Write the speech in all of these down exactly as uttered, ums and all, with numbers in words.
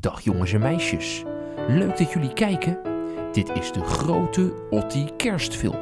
Dag jongens en meisjes, leuk dat jullie kijken. Dit is de grote Otti kerstfilm.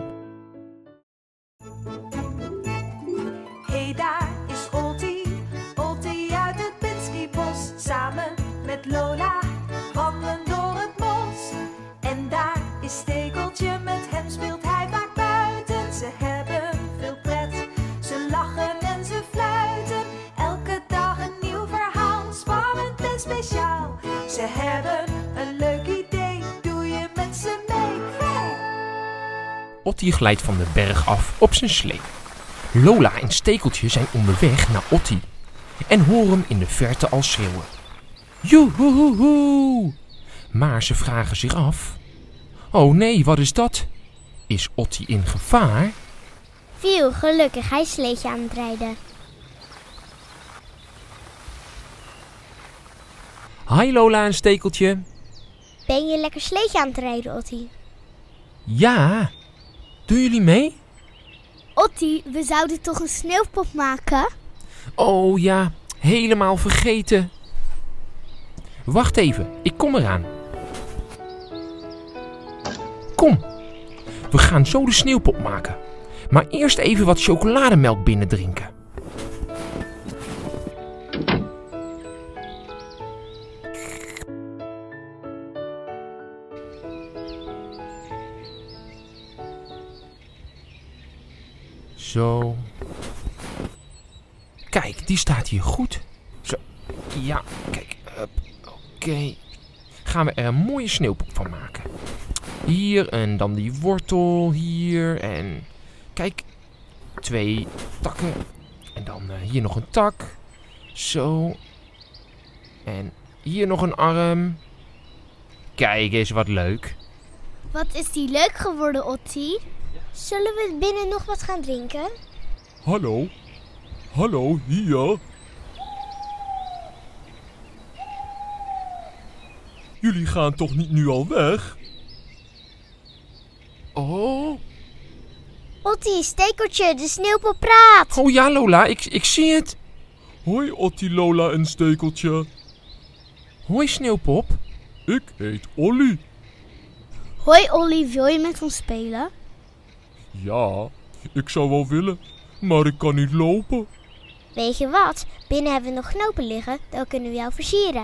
Hey, daar is Otti, Otti uit het Pinskybos. Samen met Lola wandelen door het bos. En daar is Stekeltje, met hem speelt hij vaak buiten. Ze hebben veel pret, ze lachen en ze fluiten. Elke dag een nieuw verhaal, spannend en speciaal. Ze hebben een leuk idee, doe je met ze mee? Hey! Otti glijdt van de berg af op zijn slee. Lola en Stekeltje zijn onderweg naar Otti en horen hem in de verte al schreeuwen. Joehoehoe! Maar ze vragen zich af: oh nee, wat is dat? Is Otti in gevaar? Viel, gelukkig, hij is sleetje aan het rijden. Hi Lola en Stekeltje. Ben je lekker sleetje aan het rijden, Otti? Ja, doen jullie mee? Otti, we zouden toch een sneeuwpop maken? Oh ja, helemaal vergeten. Wacht even, ik kom eraan. Kom, we gaan zo de sneeuwpop maken. Maar eerst even wat chocolademelk binnendrinken. Zo. Kijk, die staat hier goed. Zo. Ja, kijk. Oké. Okay. Gaan we er een mooie sneeuwpop van maken. Hier en dan die wortel hier. En kijk. Twee takken. En dan uh, hier nog een tak. Zo. En hier nog een arm. Kijk eens, wat leuk. Wat is die leuk geworden, Otti? Zullen we binnen nog wat gaan drinken? Hallo? Hallo, hier? Jullie gaan toch niet nu al weg? Oh. Otti, Stekeltje, de sneeuwpop praat. Oh ja, Lola, ik, ik zie het. Hoi Otti, Lola en Stekeltje. Hoi, Sneeuwpop. Ik heet Olly. Hoi Olly, wil je met ons spelen? Ja, ik zou wel willen, maar ik kan niet lopen. Weet je wat? Binnen hebben we nog knopen liggen, dan kunnen we jou versieren.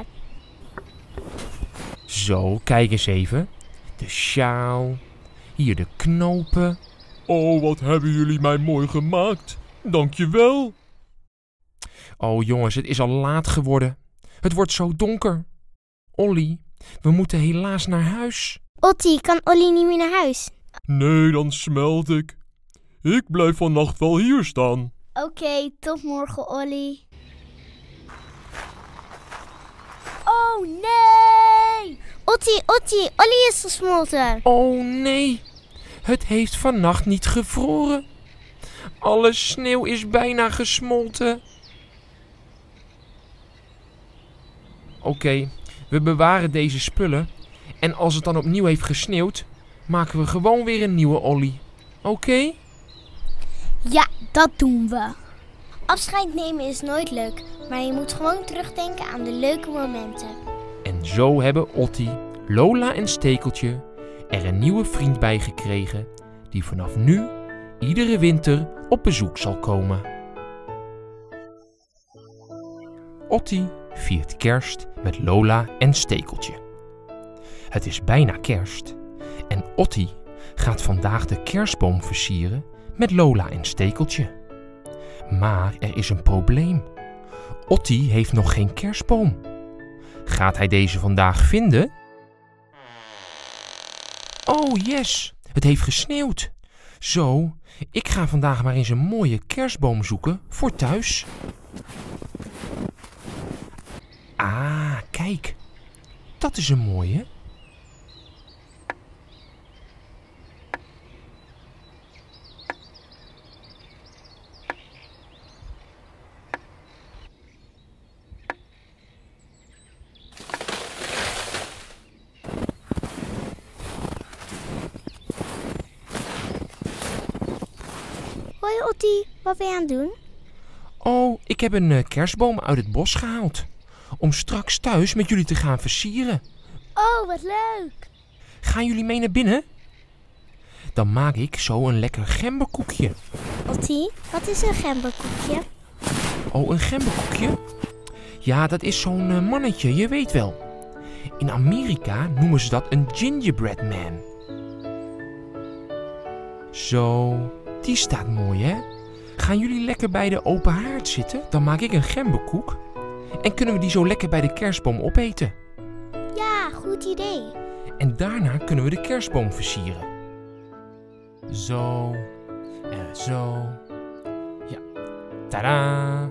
Zo, kijk eens even. De sjaal. Hier de knopen. Oh, wat hebben jullie mij mooi gemaakt. Dankjewel. Oh jongens, het is al laat geworden. Het wordt zo donker. Olly, we moeten helaas naar huis. Otti, kan Olly niet meer naar huis? Nee, dan smelt ik. Ik blijf vannacht wel hier staan. Oké, okay, tot morgen, Olly. Oh nee! Otti, Otti, Olly is gesmolten. Oh nee, het heeft vannacht niet gevroren. Alle sneeuw is bijna gesmolten. Oké, okay, we bewaren deze spullen. En als het dan opnieuw heeft gesneeuwd, maken we gewoon weer een nieuwe Olly. Oké? Okay? Ja, dat doen we. Afscheid nemen is nooit leuk, maar je moet gewoon terugdenken aan de leuke momenten. En zo hebben Otti, Lola en Stekeltje er een nieuwe vriend bij gekregen, die vanaf nu iedere winter op bezoek zal komen. Otti viert kerst met Lola en Stekeltje. Het is bijna kerst en Otti gaat vandaag de kerstboom versieren met Lola en Stekeltje. Maar er is een probleem. Otti heeft nog geen kerstboom. Gaat hij deze vandaag vinden? Oh yes, het heeft gesneeuwd. Zo, ik ga vandaag maar eens een mooie kerstboom zoeken voor thuis. Ah, kijk. Dat is een mooie. Hoi Otti, wat ben je aan het doen? Oh, ik heb een uh, kerstboom uit het bos gehaald. om straks thuis met jullie te gaan versieren. Oh, wat leuk. Gaan jullie mee naar binnen? Dan maak ik zo een lekker gemberkoekje. Ottie, wat is een gemberkoekje? Oh, een gemberkoekje? Ja, dat is zo'n uh, mannetje, je weet wel. In Amerika noemen ze dat een gingerbread man. Zo, die staat mooi, hè? Gaan jullie lekker bij de open haard zitten? Dan maak ik een gemberkoek. En kunnen we die zo lekker bij de kerstboom opeten? Ja, goed idee. En daarna kunnen we de kerstboom versieren. Zo. En zo. Ja. Tadaa!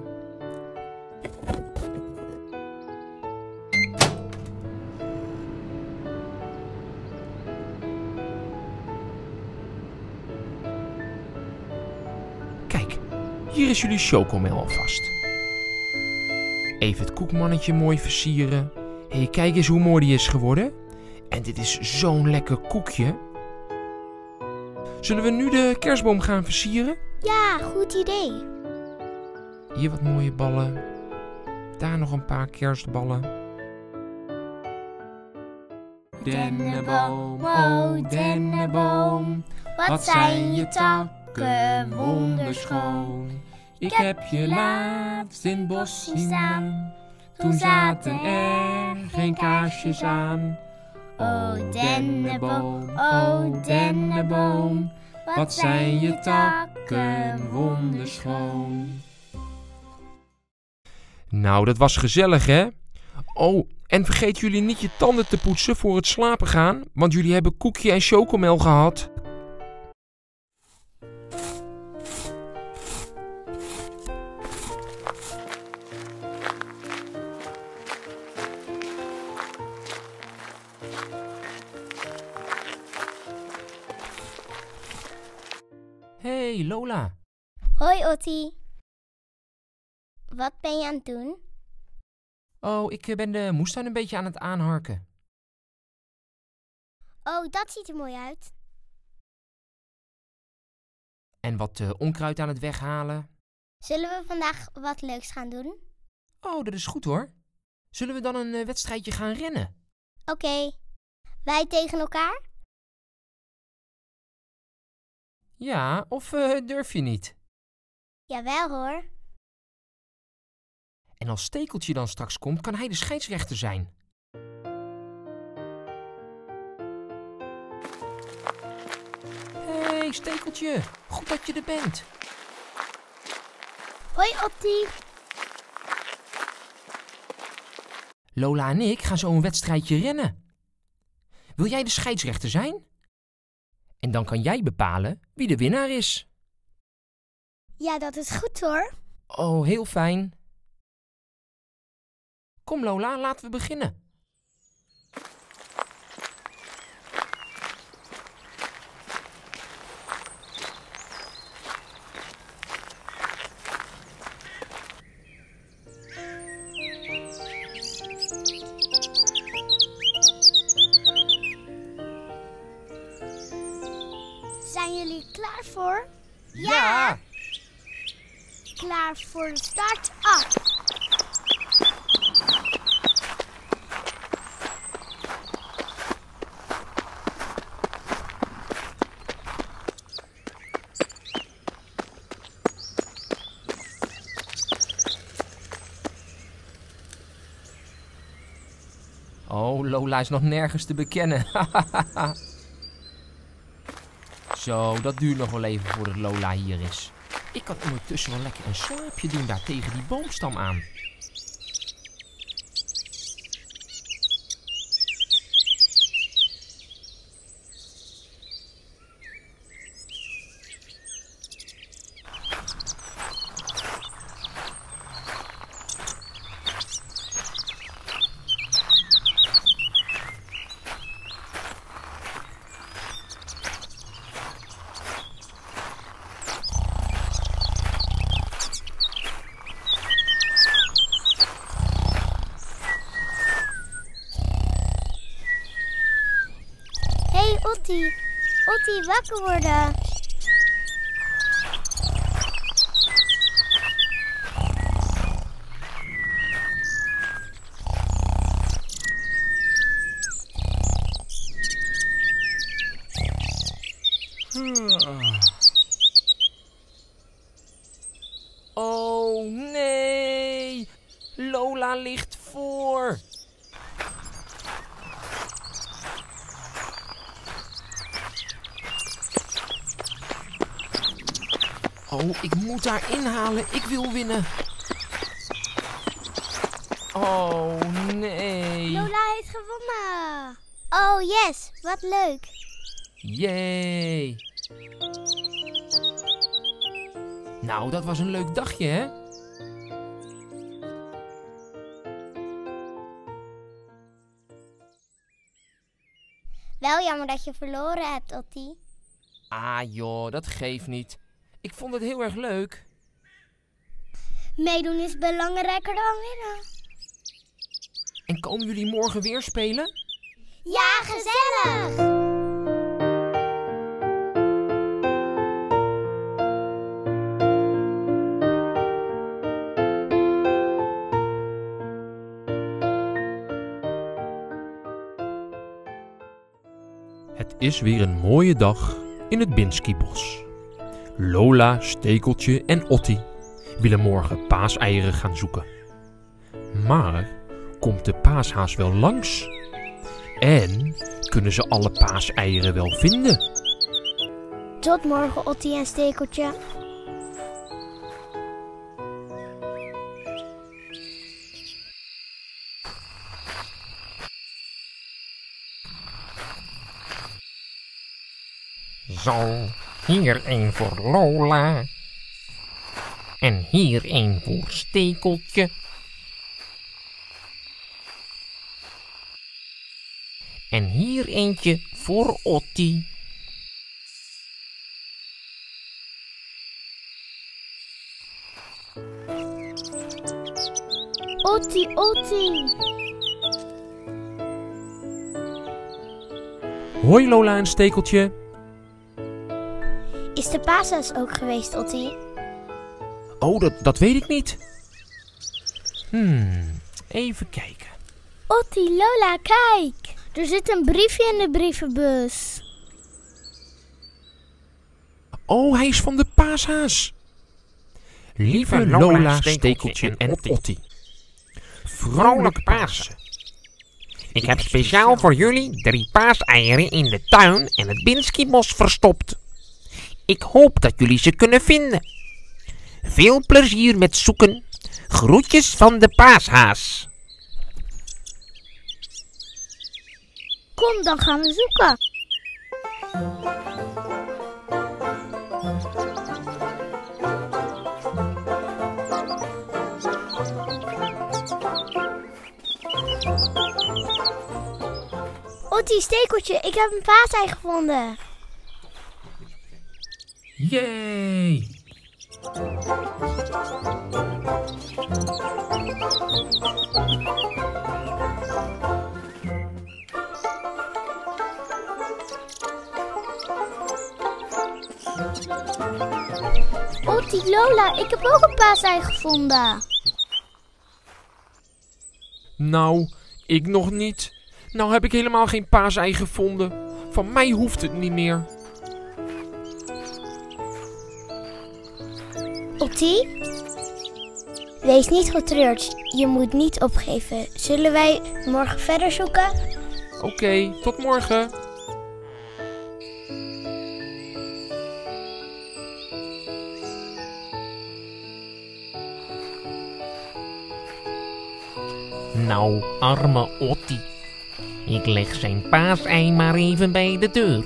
Kijk, hier is jullie chocomel alvast. Even het koekmannetje mooi versieren. Hé, hey, kijk eens hoe mooi die is geworden. En dit is zo'n lekker koekje. Zullen we nu de kerstboom gaan versieren? Ja, goed idee. Hier wat mooie ballen. Daar nog een paar kerstballen. Dennenboom, oh dennenboom, wat zijn je takken wonderschoon. Ik heb je laatst in het bos zien staan, toen zaten er geen kaarsjes aan. O dennenboom, o dennenboom, wat zijn je takken wonderschoon. Nou, dat was gezellig, hè? Oh, en vergeet jullie niet je tanden te poetsen voor het slapen gaan, want jullie hebben koekje en chocomel gehad. Hey Lola. Hoi Ottie. Wat ben je aan het doen? Oh, ik ben de moestuin een beetje aan het aanharken. Oh, dat ziet er mooi uit. En wat uh, onkruid aan het weghalen. Zullen we vandaag wat leuks gaan doen? Oh, dat is goed hoor. Zullen we dan een uh, wedstrijdje gaan rennen? Oké. Okay. Wij tegen elkaar? Ja, of uh, durf je niet? Jawel hoor. En als Stekeltje dan straks komt, kan hij de scheidsrechter zijn. Hé, hey, Stekeltje. Goed dat je er bent. Hoi, Ottie. Lola en ik gaan zo een wedstrijdje rennen. Wil jij de scheidsrechter zijn? En dan kan jij bepalen wie de winnaar is. Ja, dat is goed hoor. Oh, heel fijn. Kom Lola, laten we beginnen. Zijn jullie klaar voor? Ja! Klaar voor de start af. Oh, Lola is nog nergens te bekennen. Zo, dat duurt nog wel even voordat Lola hier is. Ik kan ondertussen wel lekker een slaapje doen daar tegen die boomstam aan. Ottie, Ottie, wakker worden. ligt voor. Oh, ik moet haar inhalen. Ik wil winnen. Oh, nee. Lola heeft gewonnen. Oh, yes. Wat leuk. Yay. Nou, dat was een leuk dagje, hè? Wel jammer dat je verloren hebt, Otti. Ah joh, dat geeft niet. Ik vond het heel erg leuk. Meedoen is belangrijker dan winnen. En komen jullie morgen weer spelen? Ja, gezellig! Het is weer een mooie dag in het Binskibos. Lola, Stekeltje en Otti willen morgen paaseieren gaan zoeken. Maar komt de paashaas wel langs? En kunnen ze alle paaseieren wel vinden? Tot morgen, Otti en Stekeltje. Zo, hier één voor Lola. En hier één voor Stekeltje. En hier eentje voor Otti. Otti, Otti. Hoi Lola en Stekeltje. Is de paashaas ook geweest, Otti? Oh, dat, dat weet ik niet. Hmm, even kijken. Otti, Lola, kijk. Er zit een briefje in de brievenbus. Oh, hij is van de paashaas. Lieve Lola, Stekeltje en Otti. Vrolijke Pasen. Ik heb speciaal voor jullie drie paaseieren in de tuin en het Binskibos verstopt. Ik hoop dat jullie ze kunnen vinden. Veel plezier met zoeken. Groetjes van de paashaas. Kom, dan gaan we zoeken. Otti, Stekeltje, ik heb een paasei gevonden. Yay! Otti, Lola, ik heb ook een paasei gevonden. Nou, ik nog niet. Nou heb ik helemaal geen paasei gevonden. Van mij hoeft het niet meer. Otti? Wees niet getreurd. Je moet niet opgeven. Zullen wij morgen verder zoeken? Oké, okay, tot morgen. Nou, arme Otti. Ik leg zijn paasei maar even bij de deur.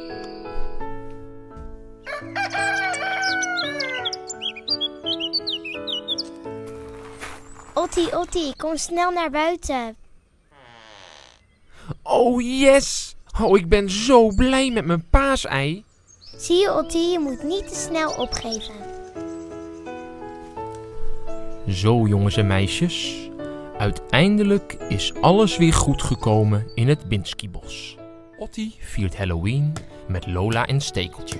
Otti, Otti, kom snel naar buiten. Oh yes! Oh, ik ben zo blij met mijn paasei. Zie je, Otti, je moet niet te snel opgeven. Zo, jongens en meisjes. Uiteindelijk is alles weer goed gekomen in het Binskibos. Otti viert Halloween met Lola en Stekeltje.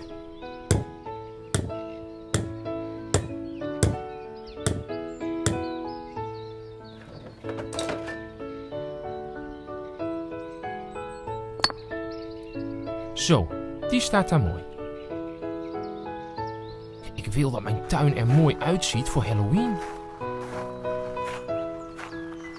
Zo, die staat daar mooi. Ik wil dat mijn tuin er mooi uitziet voor Halloween.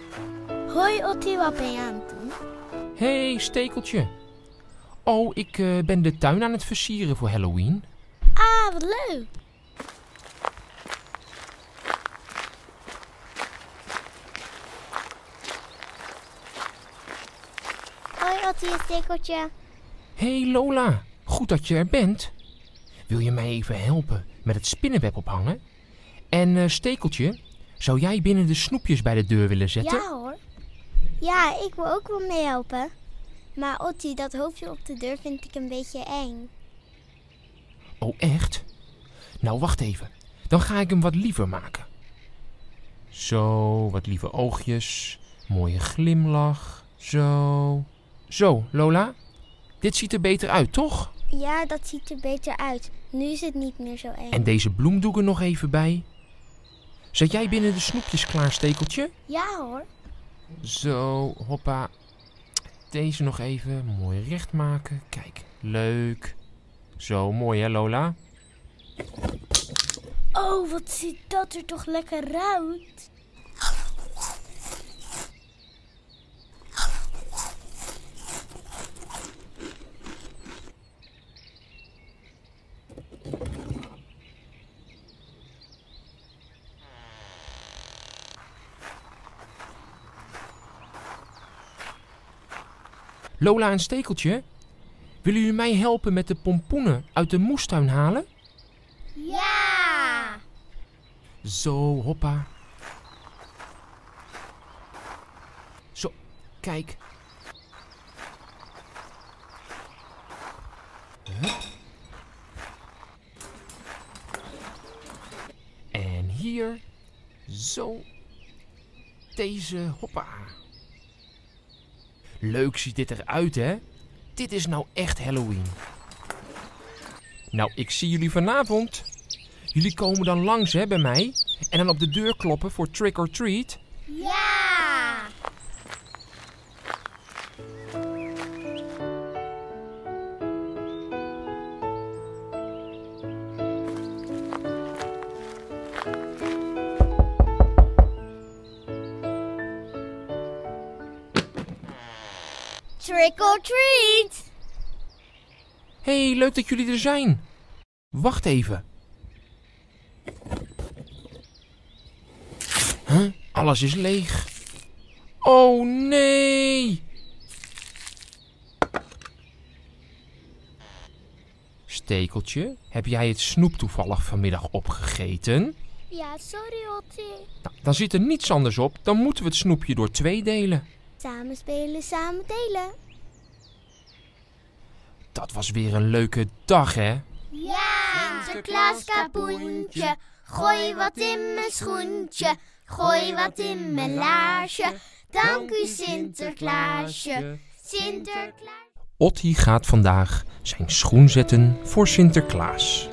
Hoi Ottie, wat ben je aan het doen? Hé, hey, Stekeltje. Oh, ik uh, ben de tuin aan het versieren voor Halloween. Ah, wat leuk. Hoi Ottie en Stekeltje. Hé hey, Lola, goed dat je er bent. Wil je mij even helpen met het spinnenweb ophangen? En uh, Stekeltje, zou jij binnen de snoepjes bij de deur willen zetten? Ja hoor. Ja, ik wil ook wel meehelpen. Maar Ottie, dat hoofdje op de deur vind ik een beetje eng. Oh, echt? Nou, wacht even. Dan ga ik hem wat liever maken. Zo, wat lieve oogjes. Mooie glimlach. Zo. Zo, Lola. Dit ziet er beter uit, toch? Ja, dat ziet er beter uit. Nu is het niet meer zo eng. En deze bloemdoek er nog even bij. Zet jij binnen de snoepjes klaar, Stekeltje? Ja hoor. Zo, hoppa. Deze nog even mooi recht maken. Kijk, leuk. Zo, mooi hè, Lola? Oh, wat ziet dat er toch lekker uit. Lola en Stekeltje, willen jullie mij helpen met de pompoenen uit de moestuin halen? Ja! Zo, hoppa. Zo, kijk. Hup. En hier, zo, deze, hoppa. Leuk ziet dit eruit, hè? Dit is nou echt Halloween. Nou, ik zie jullie vanavond. Jullie komen dan langs, hè, bij mij. En dan op de deur kloppen voor trick or treat. Ja! Trick or treat! Hé, hey, leuk dat jullie er zijn. Wacht even. Huh? Alles is leeg. Oh nee! Stekeltje, heb jij het snoep toevallig vanmiddag opgegeten? Ja, sorry Ottie. Nou, dan zit er niets anders op. Dan moeten we het snoepje door twee delen. Samen spelen, samen delen. Dat was weer een leuke dag, hè? Ja! Sinterklaas kapoentje, gooi wat in mijn schoentje, gooi wat in mijn laarsje. Dank u Sinterklaasje, Sinterklaas. Ottie gaat vandaag zijn schoen zetten voor Sinterklaas.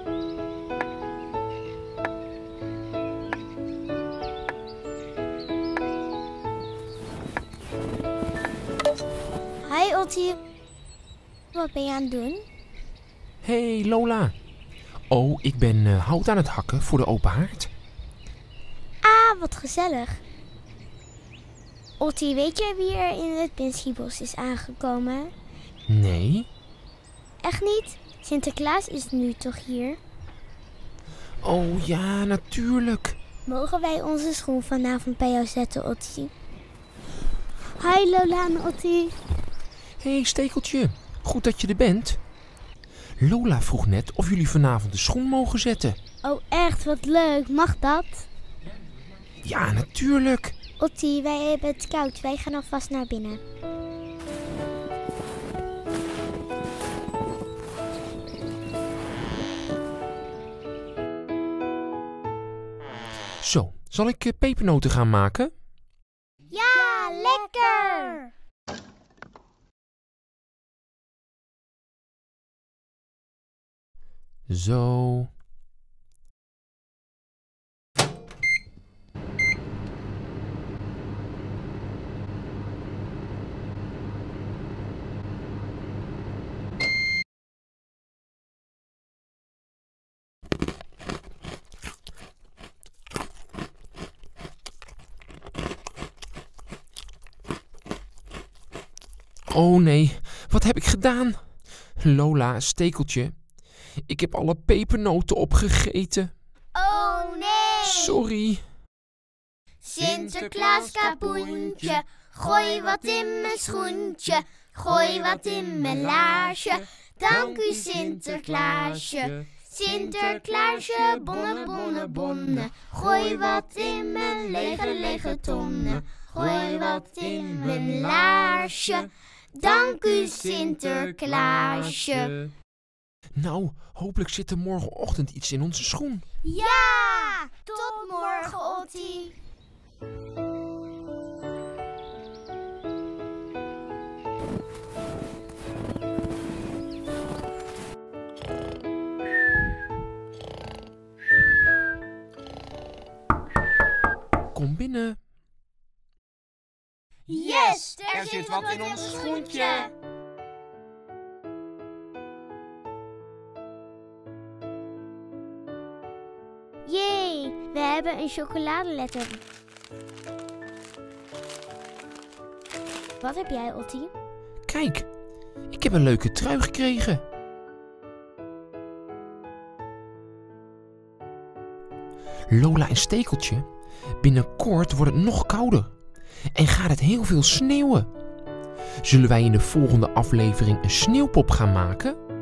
Hi Ottie. Wat ben je aan het doen? Hé, hey, Lola. Oh, ik ben uh, hout aan het hakken voor de open haard. Ah, wat gezellig. Ottie, weet je wie er in het Pinskiebos is aangekomen? Nee. Echt niet? Sinterklaas is nu toch hier? Oh ja, natuurlijk. Mogen wij onze schoen vanavond bij jou zetten, Ottie? Hi Lola en Ottie. Hé, hey, Stekeltje. Goed dat je er bent. Lola vroeg net of jullie vanavond de schoen mogen zetten. Oh echt, wat leuk. Mag dat? Ja, natuurlijk. Ottie, wij hebben het koud. Wij gaan alvast naar binnen. Zo, zal ik uh, pepernoten gaan maken? Ja, lekker! Zo. Oh nee, wat heb ik gedaan? Lola, Stekeltje, ik heb alle pepernoten opgegeten. Oh nee! Sorry. Sinterklaas kapoentje, gooi wat in mijn schoentje, gooi wat in mijn laarsje. Dank u Sinterklaasje. Sinterklaasje, bonne, bonne, bonne, gooi wat in mijn lege, lege tonnen. Gooi wat in mijn laarsje. Dank u Sinterklaasje. Nou, hopelijk zit er morgenochtend iets in onze schoen. Ja! Tot morgen, Ottie. Kom binnen. Yes, er zit wat in ons schoentje. Jee, we hebben een chocoladeletter. Wat heb jij, Ottie? Kijk, ik heb een leuke trui gekregen. Lola en Stekeltje, binnenkort wordt het nog kouder en gaat het heel veel sneeuwen. Zullen wij in de volgende aflevering een sneeuwpop gaan maken?